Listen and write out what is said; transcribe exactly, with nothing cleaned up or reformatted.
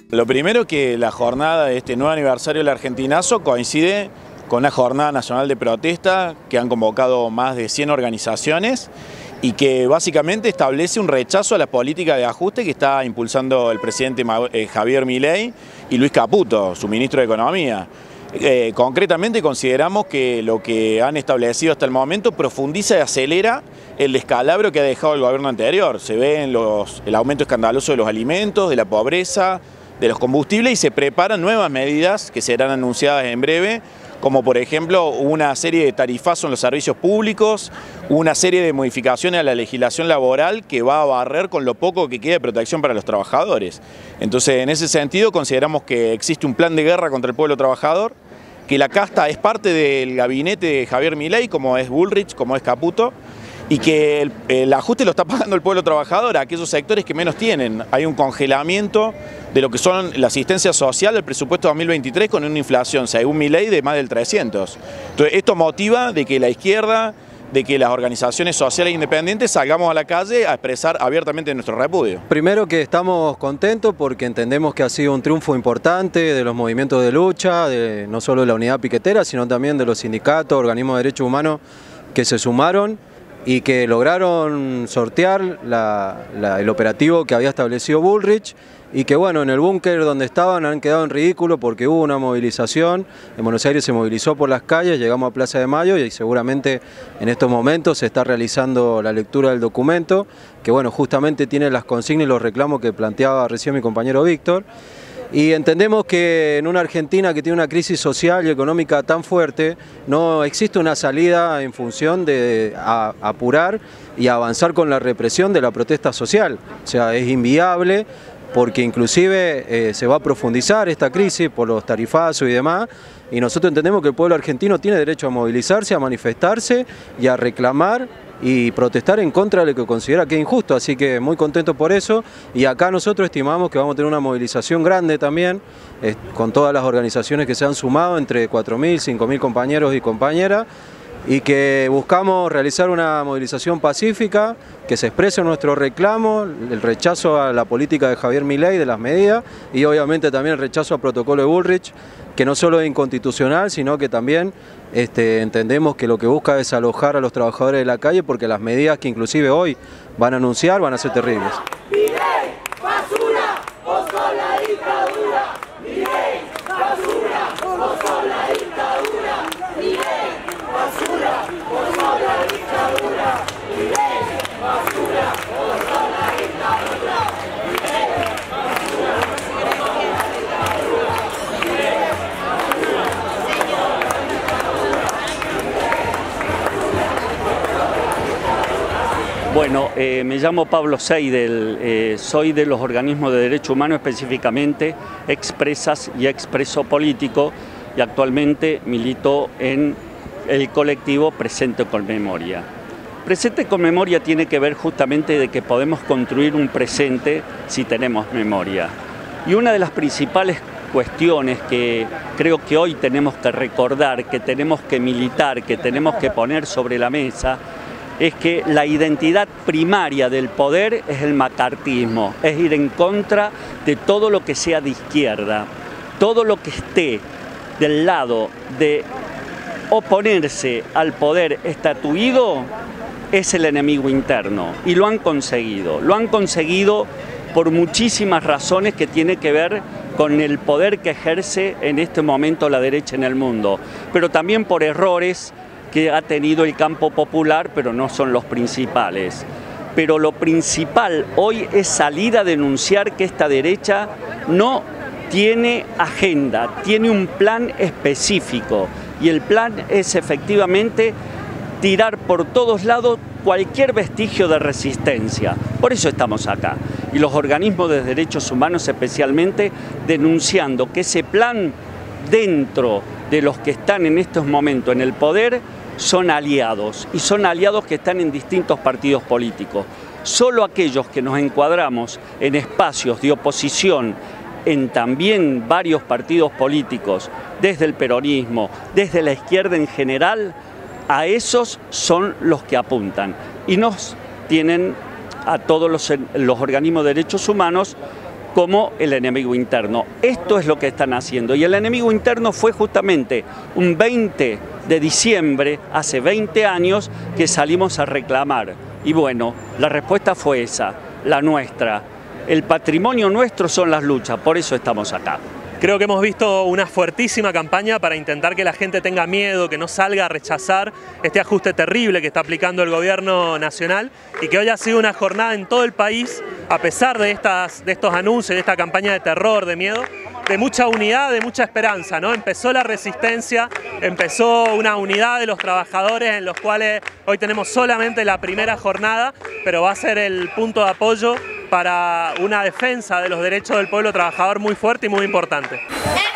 Lo primero, que la jornada de este nuevo aniversario del Argentinazo coincide con una jornada nacional de protesta que han convocado más de cien organizaciones y que básicamente establece un rechazo a la política de ajuste que está impulsando el presidente Javier Milei y Luis Caputo, su ministro de Economía. Eh, concretamente consideramos que lo que han establecido hasta el momento profundiza y acelera el descalabro que ha dejado el gobierno anterior. Se ve en los, el aumento escandaloso de los alimentos, de la pobreza, de los combustibles, y se preparan nuevas medidas que serán anunciadas en breve, como por ejemplo una serie de tarifazos en los servicios públicos, una serie de modificaciones a la legislación laboral que va a barrer con lo poco que queda de protección para los trabajadores. Entonces, en ese sentido, consideramos que existe un plan de guerra contra el pueblo trabajador, que la casta es parte del gabinete de Javier Milei, como es Bullrich, como es Caputo, y que el, el ajuste lo está pagando el pueblo trabajador, a aquellos sectores que menos tienen. Hay un congelamiento de lo que son la asistencia social del presupuesto dos mil veintitrés con una inflación, según Milei, de más del trescientos. Entonces, esto motiva de que la izquierda, de que las organizaciones sociales independientes salgamos a la calle a expresar abiertamente nuestro repudio. Primero, que estamos contentos porque entendemos que ha sido un triunfo importante de los movimientos de lucha, de, no solo de la unidad piquetera, sino también de los sindicatos, organismos de derechos humanos que se sumaron y que lograron sortear la, la, el operativo que había establecido Bullrich, y que bueno, en el búnker donde estaban han quedado en ridículo porque hubo una movilización. En Buenos Aires se movilizó por las calles, llegamos a Plaza de Mayo y seguramente en estos momentos se está realizando la lectura del documento, que bueno, justamente tiene las consignas y los reclamos que planteaba recién mi compañero Víctor. Y entendemos que en una Argentina que tiene una crisis social y económica tan fuerte, no existe una salida en función de a, apurar y avanzar con la represión de la protesta social. O sea, es inviable, porque inclusive eh, se va a profundizar esta crisis por los tarifazos y demás, y nosotros entendemos que el pueblo argentino tiene derecho a movilizarse, a manifestarse y a reclamar y protestar en contra de lo que considera que es injusto, así que muy contentos por eso. Y acá nosotros estimamos que vamos a tener una movilización grande también, eh, con todas las organizaciones que se han sumado, entre cuatro mil, cinco mil compañeros y compañeras, y que buscamos realizar una movilización pacífica, que se exprese nuestro reclamo, el rechazo a la política de Javier Milei, de las medidas, y obviamente también el rechazo al protocolo de Bullrich, que no solo es inconstitucional, sino que también este, entendemos que lo que busca es alojar a los trabajadores de la calle, porque las medidas que inclusive hoy van a anunciar van a ser terribles. Milei, basura, vos sos la dictadura. Milei, basura, vos sos la dictadura. Milei, basura, vos sos la dictadura. Milei, basura, vos sos la dictadura. Milei, basura, vos sos la dictadura. Milei, basura, Bueno, eh, me llamo Pablo Seidel, eh, soy de los organismos de derechos humanos, específicamente Expresas y Expreso Político, y actualmente milito en el colectivo Presente con Memoria. Presente con Memoria tiene que ver justamente de que podemos construir un presente si tenemos memoria. Y una de las principales cuestiones que creo que hoy tenemos que recordar, que tenemos que militar, que tenemos que poner sobre la mesa, es que la identidad primaria del poder es el macartismo, es ir en contra de todo lo que sea de izquierda, todo lo que esté del lado de oponerse al poder estatuido es el enemigo interno, y lo han conseguido, lo han conseguido por muchísimas razones que tienen que ver con el poder que ejerce en este momento la derecha en el mundo, pero también por errores que ha tenido el campo popular, pero no son los principales. Pero lo principal hoy es salir a denunciar que esta derecha no tiene agenda, tiene un plan específico, y el plan es efectivamente tirar por todos lados cualquier vestigio de resistencia. Por eso estamos acá. Y los organismos de derechos humanos especialmente denunciando que ese plan, dentro de los que están en estos momentos en el poder, son aliados, y son aliados que están en distintos partidos políticos. Solo aquellos que nos encuadramos en espacios de oposición en también varios partidos políticos, desde el peronismo, desde la izquierda en general, a esos son los que apuntan. Y nos tienen a todos los, los organismos de derechos humanos como el enemigo interno. Esto es lo que están haciendo. Y el enemigo interno fue justamente un veinte de diciembre, hace veinte años, que salimos a reclamar. Y bueno, la respuesta fue esa, la nuestra. El patrimonio nuestro son las luchas, por eso estamos acá. Creo que hemos visto una fuertísima campaña para intentar que la gente tenga miedo, que no salga a rechazar este ajuste terrible que está aplicando el gobierno nacional y que hoy ha sido una jornada en todo el país, a pesar de, estas, de estos anuncios, de esta campaña de terror, de miedo, de mucha unidad, de mucha esperanza, ¿no? Empezó la resistencia, empezó una unidad de los trabajadores en los cuales hoy tenemos solamente la primera jornada, pero va a ser el punto de apoyo para una defensa de los derechos del pueblo trabajador muy fuerte y muy importante.